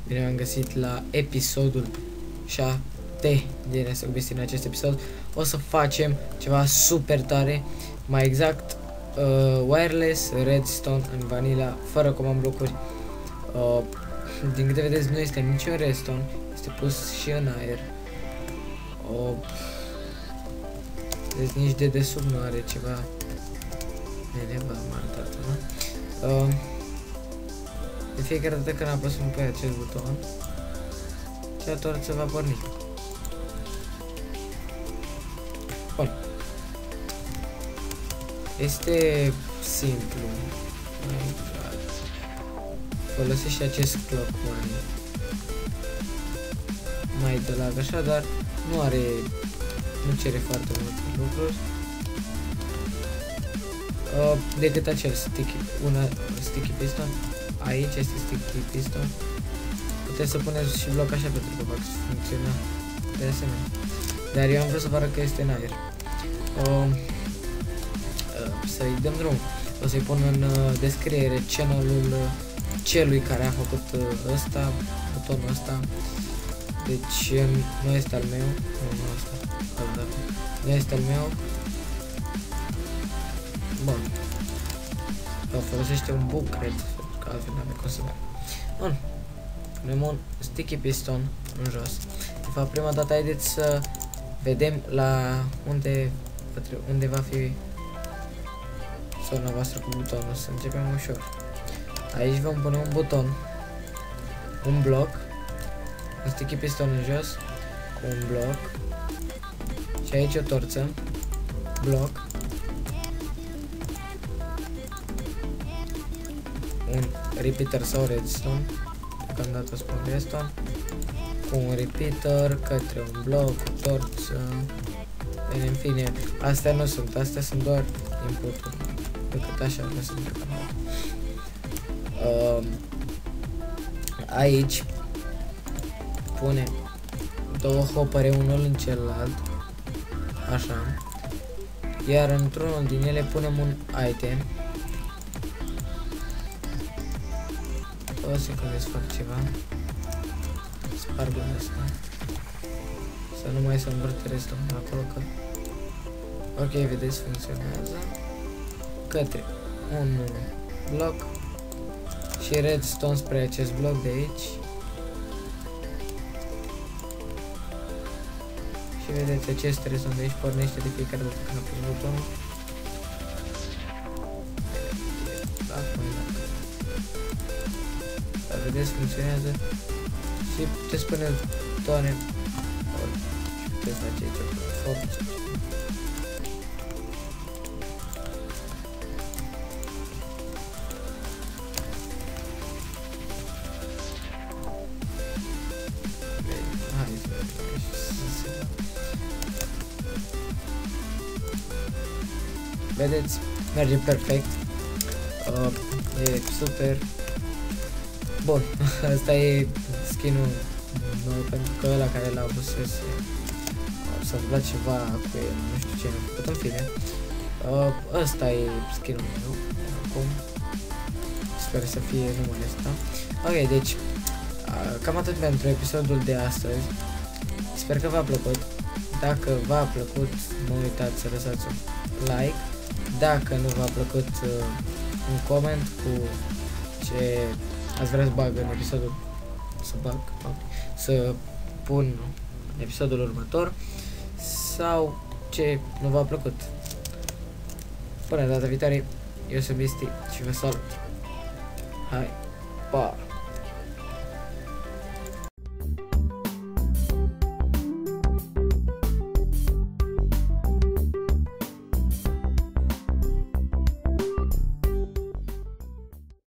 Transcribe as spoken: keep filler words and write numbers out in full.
Bine am găsit la episodul șapte din Resogbisti. În acest episod o să facem ceva super tare, mai exact uh, wireless redstone în vanilla, fără command blocuri. Uh, din câte vedeți, nu este niciun redstone, este pus și în aer. Uh, deci nici de desubt nu are ceva. Bine, v-am arătat, nu? Uh, de fiecare dată când apăsăm pe acest buton, cea torță va porni. Bun. Este simplu. Folosește acest clock mai, mai de lag așa, dar nu are, nu cere foarte multe lucruri. Uh, decât acel sticky, una sticky piston. Aici este sticky piston. Puteți să puneți și bloc așa pentru că va funcționa de asemenea. Dar eu am vrut să vă arăt că este în aer. Uh, uh, să-i dăm drum. O să-i pun în uh, descriere channelul uh, celui care a făcut uh, ăsta, butonul ăsta. Deci uh, nu este al meu. Nu, nu asta. Da. Nu este al meu. Bun. Uh, folosește un buc, cred, că altfel n-avea cum să merg. Bun. Punem un sticky piston în jos. De fapt, prima dată haideți să vedem la unde, unde va fi zona voastră cu butonul. Să începem ușor. Aici vom pune un buton, un bloc, un sticky piston în jos, cu un bloc, și aici o torță, bloc, un repeater sau redstone, deocamdată spun redstone, cu un repeater către un bloc, o torță. Bine, în fine, astea nu sunt, astea sunt doar input-uri, decât așa nu sunt deocamdată. Uh, aici punem două hopere unul în celălalt, așa, iar într-unul din ele punem un item. O secundă să fac ceva. Sparg asta. Să nu mai se învârte restul acolo că... Ok, vedeți, funcționează. Către un bloc și redstone spre acest bloc de aici. Și vedeți, acest redstone de aici pornește de fiecare dată când apăs butonul. Dar vedeți, funcționează. Și puteți pune toane. Și puteți face aici o forță. Vedeți, merge perfect. Uh, e super. Bun, asta e skin-ul nou, pentru că ăla care l-a avusese s-a întâmplat ceva cu el, nu știu ce a făcut, în fine. Uh, ăsta e skin-ul meu acum. Sper să fie numele ăsta. Ok, deci uh, cam atât pentru episodul de astăzi. Sper că v-a plăcut. Dacă v-a plăcut, nu uitați să lăsați un like. Dacă nu v-a plăcut, uh, un coment cu ce ați vrea să bag în episodul, să bag, să pun în episodul următor, sau ce nu v-a plăcut. Până data viitoare, eu sunt Bisti și vă salut. Hai, pa!